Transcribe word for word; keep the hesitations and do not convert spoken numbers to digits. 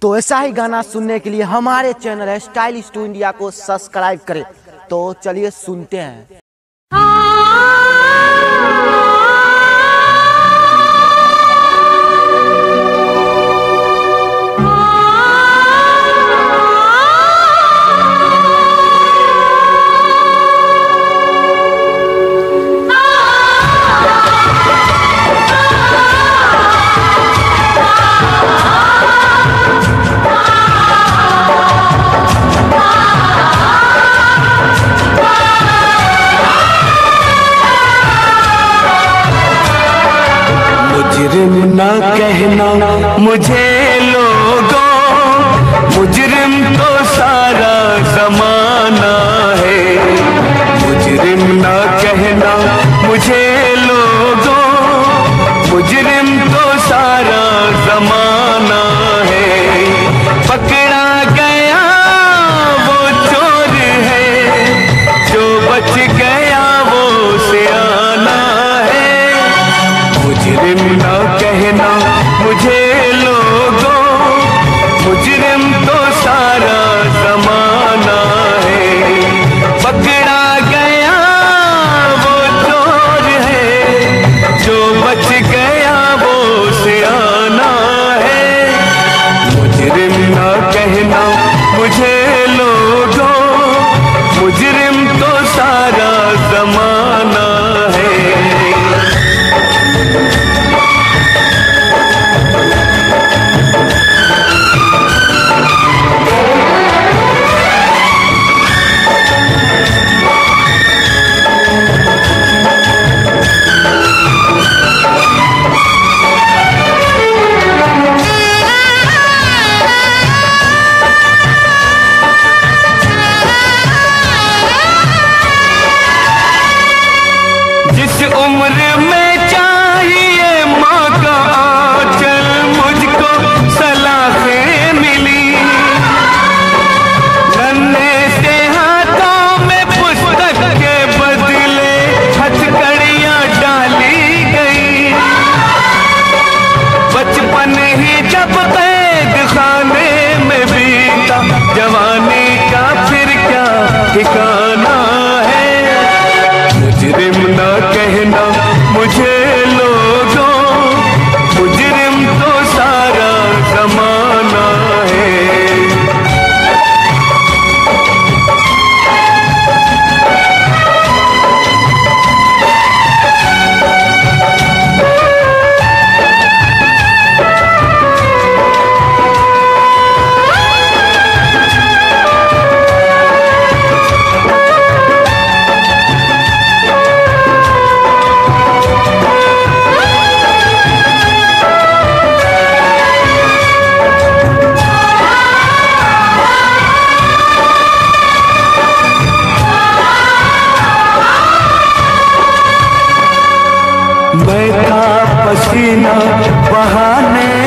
तो ऐसा ही गाना सुनने के लिए हमारे चैनल है स्टाइलिश टू इंडिया को सब्सक्राइब करें। तो चलिए सुनते हैं। मुजरिम ना कहना मुझे लोगों, मुजरिम तो सारा जमाना है। मुजरिम ना कहना मुझे लोगों, मुजरिम तो सारा जमाना है। पकड़ा गया वो चोर है, जो बच गया वो सियाना है। मुजरिम ना कहना मुझे लोगों, मुजरिम तो सारा जमाना है। पकड़ा गया वो चोर है, जो बच गया वो सियाना है। मुजरिम ना कहना मुझे लोगों, मुजरिम तो सारा जमाना है। जिस उम्र में चाहिए माँ का आंचल, मुझको सलाखें मिली। नन्हे से हाथों में पुस्तक के बदले हथकड़ियाँ डाली गई। बचपन ही जब कैद खाने में बीता, जवानी का फिर क्या ठिकाना है। मुजरिम ना कहना मुझे लोगों, मुजरिम तो सारा जमाना है। मैं था पसीना बहाने